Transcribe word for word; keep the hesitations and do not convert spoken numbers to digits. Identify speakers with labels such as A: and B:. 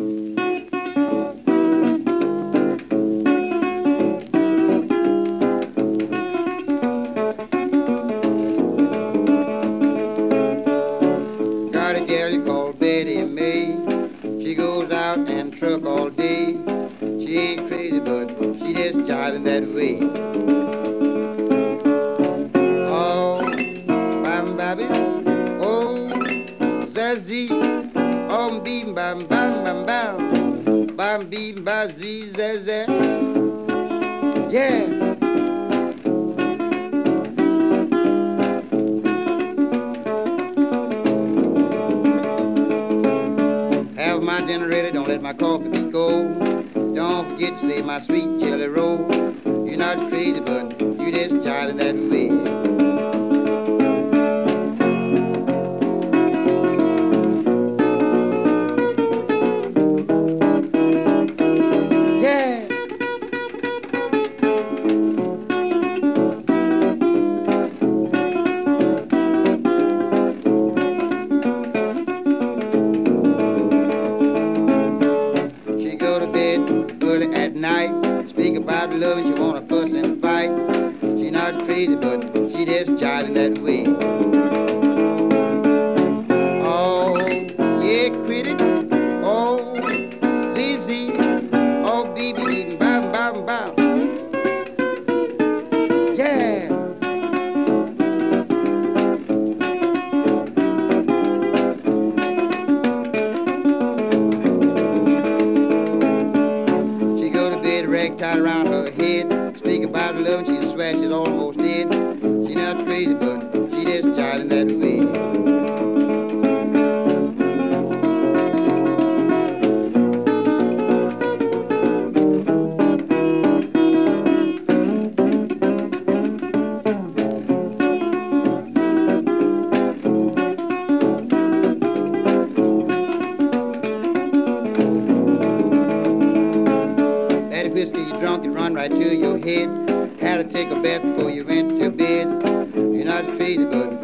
A: Got a gal called Betty May. She goes out and truck all day. She ain't crazy, but she just jiving that way. Oh, bam, baby, oh, zazzy, oh, beam, bam, bam, bam, bam, bam, beam, bazzy, zazzy, yeah. Have my dinner ready, don't let my coffee be cold. Don't forget to say my sweet jelly roll. You're not crazy, but you just jiving that way. Yeah. She go to bed early at night, speak about love and she wanna fuss and fight. She not crazy, but she just jiving that way. Oh, yeah, critic. Oh, Z Z. Oh, B B B, bam, bam, bam. Yeah. She go to bed, rag tied around her head, speak about love and she swears she's almost dead. She not crazy, but she just jiving that way. That whiskey you drunk, it run right to your head. Had to take a bath before you went to bed. You're not crazy, but